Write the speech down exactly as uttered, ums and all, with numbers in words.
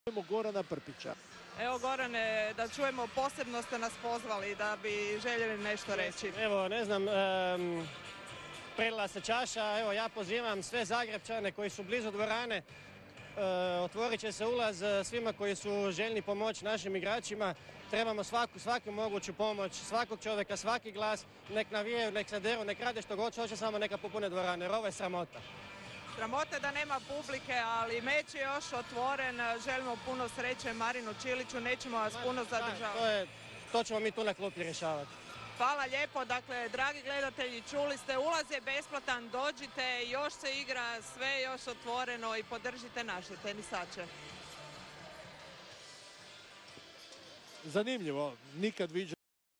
Gorana Prpića. Evo Gorane, da čujemo, posebno ste nas pozvali da bi željeli nešto reći. Evo, ne znam, um, prelila se čaša, evo ja pozivam sve Zagrebčane koji su blizu dvorane, uh, otvorit će se ulaz svima koji su željni pomoći našim igračima. Trebamo svaku, svaku moguću pomoć, svakog čovjeka, svaki glas, nek navijaju, nek se deru, nek rade što god hoće, samo neka popune dvorane, jer ovo je sramota. Sramota da nema publike, ali meč je još otvoren. Želimo puno sreće Marinu Čiliću, nećemo vas puno zadržavati. To, je, to ćemo mi tu na klupi rješavati. Hvala lijepo. Dakle, dragi gledatelji, čuli ste, ulaz je besplatan, dođite, još se igra, sve je još otvoreno i podržite naše tenisače. Zanimljivo, nikad viđeno.